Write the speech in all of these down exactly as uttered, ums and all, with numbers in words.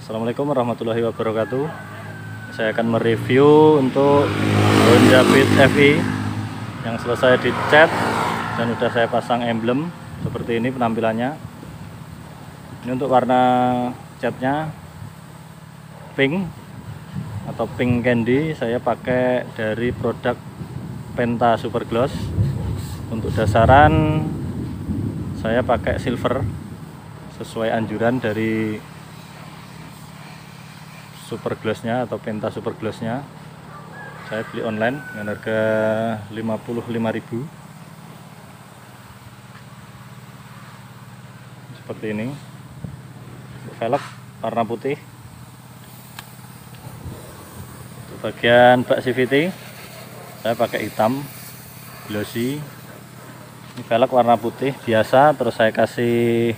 Assalamualaikum warahmatullahi wabarakatuh. Saya akan mereview untuk Honda Beat F I yang selesai dicat dan sudah saya pasang emblem seperti ini penampilannya. Ini untuk warna catnya pink atau pink candy. Saya pakai dari produk Penta Super Gloss. Untuk dasaran saya pakai silver sesuai anjuran dari Super Gloss-nya atau Penta Super Gloss-nya. Saya beli online dengan harga lima puluh lima ribu. Seperti ini. Velg warna putih. Untuk bagian bak C V T saya pakai hitam glossy. Ini velg warna putih biasa, terus saya kasih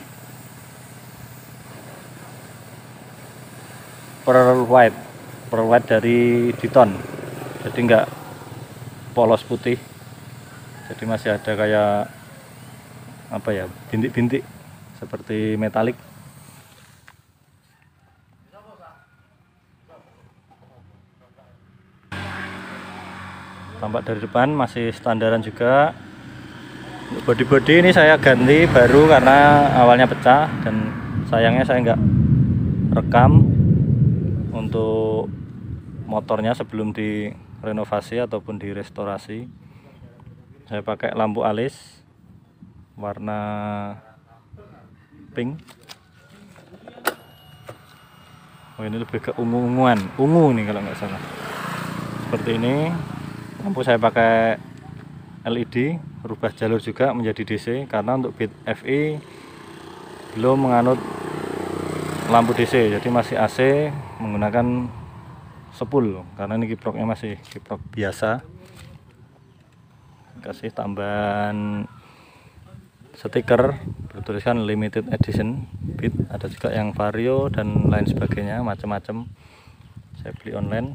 pearl white, pearl white dari Diton, jadi enggak polos putih, jadi masih ada kayak apa ya, bintik-bintik seperti metalik. Tampak dari depan masih standaran juga. Untuk body-body ini saya ganti baru karena awalnya pecah dan sayangnya saya enggak rekam untuk motornya sebelum direnovasi ataupun direstorasi. Saya pakai lampu alis warna pink. Oh, ini lebih ke ungu-unguan, ungu nih kalau nggak salah. Seperti ini. Lampu saya pakai L E D, rubah jalur juga menjadi D C karena untuk Beat F I belum menganut lampu D C, jadi masih A C menggunakan sepul karena ini kiproknya masih kiprok biasa. Kasih tambahan stiker bertuliskan limited edition Beat, ada juga yang vario dan lain sebagainya, macam-macam. Saya beli online.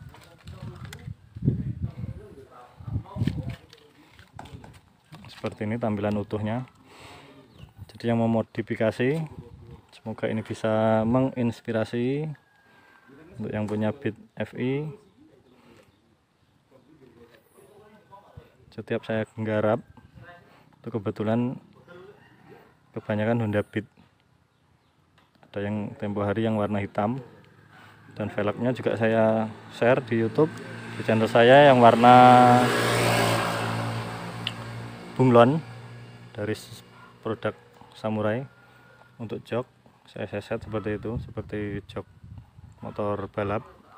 Seperti ini tampilan utuhnya. Jadi yang memodifikasi, semoga ini bisa menginspirasi untuk yang punya Beat F I. Setiap saya garap, itu kebetulan kebanyakan Honda Beat. Ada yang tempo hari yang warna hitam, dan velgnya juga saya share di YouTube di channel saya yang warna bunglon dari produk Samurai. Untuk jok saya set seperti itu, seperti jok motor balap.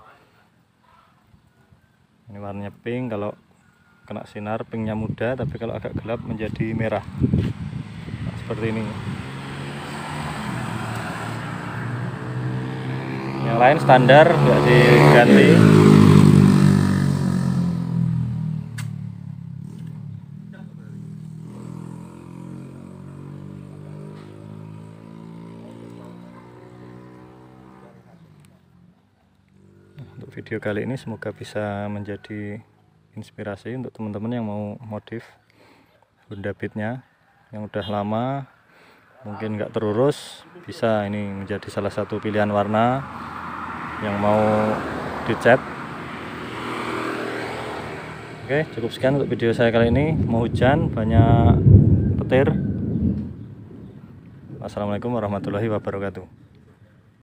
Ini warnanya pink, kalau kena sinar pinknya muda, tapi kalau agak gelap menjadi merah. Nah, seperti ini. Yang lain standar, nggak diganti. Untuk video kali ini semoga bisa menjadi inspirasi untuk teman-teman yang mau modif Honda Beat-nya yang udah lama, mungkin nggak terurus, bisa ini menjadi salah satu pilihan warna yang mau dicat. Oke, cukup sekian untuk video saya kali ini. Mau hujan, banyak petir. Wassalamualaikum warahmatullahi wabarakatuh.